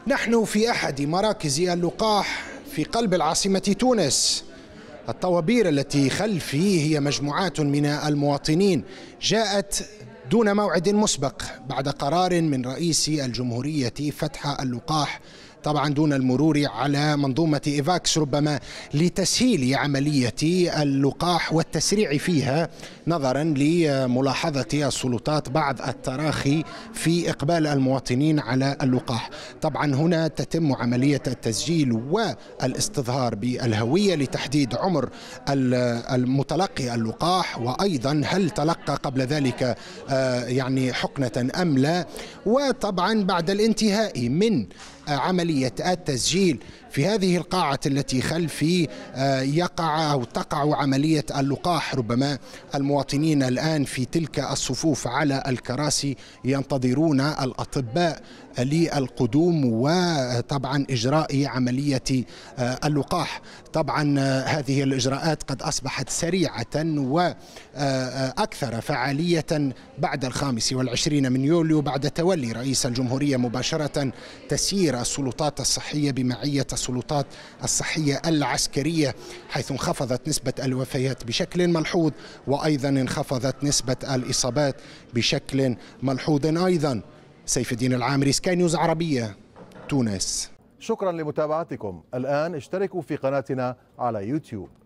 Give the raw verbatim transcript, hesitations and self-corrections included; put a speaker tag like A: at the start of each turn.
A: نحن في أحد مراكز اللقاح في قلب العاصمة تونس. الطوابير التي خلفي هي مجموعات من المواطنين جاءت دون موعد مسبق بعد قرار من رئيس الجمهورية فتح اللقاح، طبعا دون المرور على منظومة إيفاكس، ربما لتسهيل عملية اللقاح والتسريع فيها، نظرا لملاحظة السلطات بعض التراخي في إقبال المواطنين على اللقاح. طبعا هنا تتم عملية التسجيل والاستظهار بالهوية لتحديد عمر المتلقي اللقاح، وأيضا هل تلقى قبل ذلك يعني حقنة أم لا. وطبعا بعد الانتهاء من عملية التسجيل في هذه القاعة التي خلفي يقع أو تقع عملية اللقاح. ربما المواطنين الآن في تلك الصفوف على الكراسي ينتظرون الأطباء للقدوم وطبعا إجراء عملية اللقاح. طبعا هذه الإجراءات قد أصبحت سريعة وأكثر فعالية بعد الخامس والعشرين من يوليو، بعد تولي رئيس الجمهورية مباشرة تسيير السلطات الصحية بمعية السلطات الصحية العسكرية، حيث انخفضت نسبة الوفيات بشكل ملحوظ، وأيضا انخفضت نسبة الإصابات بشكل ملحوظ أيضا. سيف الدين العامري، سكاي نيوز عربية، تونس.
B: شكرا لمتابعتكم. الآن اشتركوا في قناتنا على يوتيوب.